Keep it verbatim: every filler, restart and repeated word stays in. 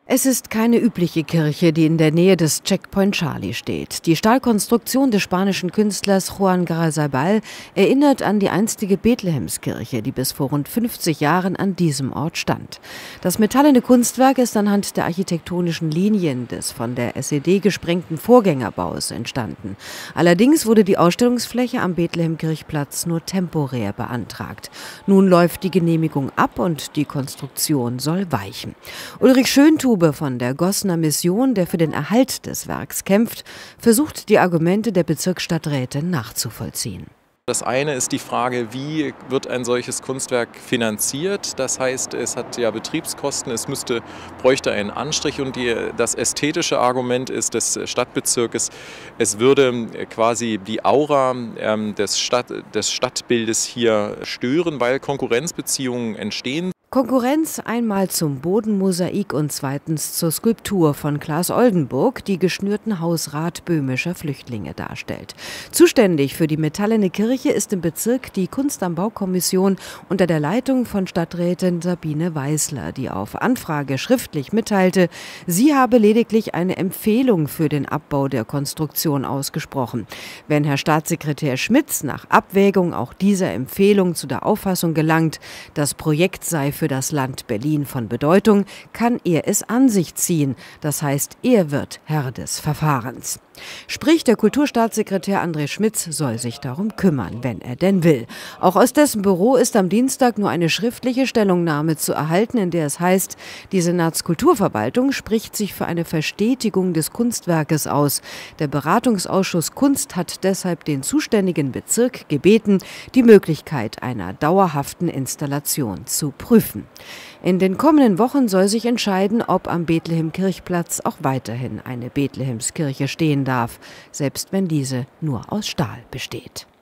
Es ist keine übliche Kirche, die in der Nähe des Checkpoint Charlie steht. Die Stahlkonstruktion des spanischen Künstlers Juan Garrazabal erinnert an die einstige Bethlehemskirche, die bis vor rund fünfzig Jahren an diesem Ort stand. Das metallene Kunstwerk ist anhand der architektonischen Linien des von der S E D gesprengten Vorgängerbaus entstanden. Allerdings wurde die Ausstellungsfläche am Bethlehemkirchplatz nur temporär beantragt. Nun läuft die Genehmigung ab und die Konstruktion soll weichen. Ulrich Schöntube von der Gossener Mission, der für den Erhalt des Werks kämpft, versucht die Argumente der Bezirksstadträte nachzuvollziehen. Das eine ist die Frage, wie wird ein solches Kunstwerk finanziert? Das heißt, es hat ja Betriebskosten, es müsste, bräuchte einen Anstrich, und die, das ästhetische Argument ist des Stadtbezirkes, es würde quasi die Aura ähm, des, Stadt, des Stadtbildes hier stören, weil Konkurrenzbeziehungen entstehen. Konkurrenz einmal zum Bodenmosaik und zweitens zur Skulptur von Klaas Oldenburg, die geschnürten Hausrat böhmischer Flüchtlinge darstellt. Zuständig für die metallene Kirche ist im Bezirk die Kunst am Bau-Kommission unter der Leitung von Stadträtin Sabine Weißler, die auf Anfrage schriftlich mitteilte, sie habe lediglich eine Empfehlung für den Abbau der Konstruktion ausgesprochen. Wenn Herr Staatssekretär Schmitz nach Abwägung auch dieser Empfehlung zu der Auffassung gelangt, das Projekt sei für das Land Berlin von Bedeutung, kann er es an sich ziehen. Das heißt, er wird Herr des Verfahrens. Sprich, der Kulturstaatssekretär André Schmitz soll sich darum kümmern, wenn er denn will. Auch aus dessen Büro ist am Dienstag nur eine schriftliche Stellungnahme zu erhalten, in der es heißt, die Senatskulturverwaltung spricht sich für eine Verstetigung des Kunstwerkes aus. Der Beratungsausschuss Kunst hat deshalb den zuständigen Bezirk gebeten, die Möglichkeit einer dauerhaften Installation zu prüfen. In den kommenden Wochen soll sich entscheiden, ob am Bethlehemkirchplatz auch weiterhin eine Bethlehemskirche stehen darf, selbst wenn diese nur aus Stahl besteht.